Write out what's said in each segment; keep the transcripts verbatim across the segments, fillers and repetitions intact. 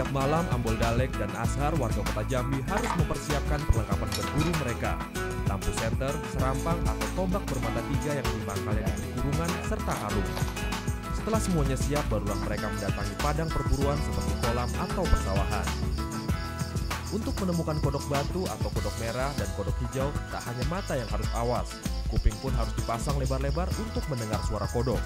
Setiap malam Ambol Dalek dan Ashar warga kota Jambi harus mempersiapkan perlengkapan berburu mereka. Lampu senter, serampang atau tombak bermata tiga yang dibangkalnya diberi kurungan, serta karung. Setelah semuanya siap, barulah mereka mendatangi padang perburuan seperti kolam atau persawahan. Untuk menemukan kodok batu atau kodok merah dan kodok hijau, tak hanya mata yang harus awas, kuping pun harus dipasang lebar-lebar untuk mendengar suara kodok.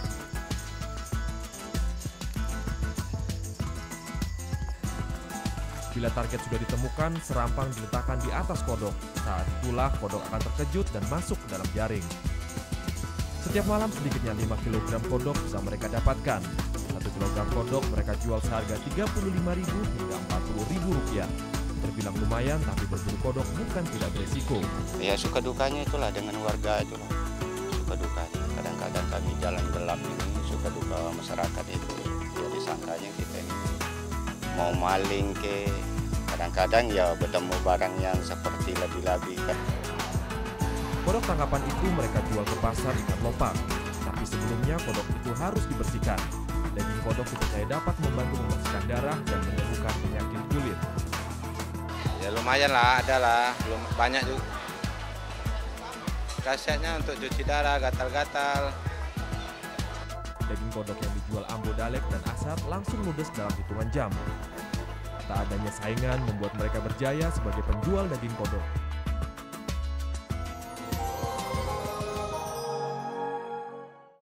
Bila target sudah ditemukan, serampang diletakkan di atas kodok. Saat itulah kodok akan terkejut dan masuk ke dalam jaring. Setiap malam sedikitnya lima kilogram kodok bisa mereka dapatkan. Satu kilogram kodok mereka jual seharga tiga puluh lima ribu hingga empat puluh ribu rupiah. Terbilang lumayan, tapi berburu kodok bukan tidak beresiko. Ya suka dukanya itulah dengan warga itulah. Suka dukanya. Kadang-kadang kami jalan gelap ini, suka duka masyarakat itu. Ya disangkanya kita ini mau maling ke, kadang-kadang ya bertemu barang yang seperti labi-labi kan. Kodok tangkapan itu mereka jual ke pasar ikan lopak. Tapi sebelumnya kodok itu harus dibersihkan. Daging kodok dipercaya dapat membantu membersihkan darah dan menyembuhkan penyakit kulit. Ya lumayan lah, ada lah, belum banyak juga. Khasiatnya untuk cuci darah, gatal-gatal. Daging kodok yang dijual Ambo Dalek dan Ashar langsung ludes dalam hitungan jam. Tak adanya saingan membuat mereka berjaya sebagai penjual daging kodok.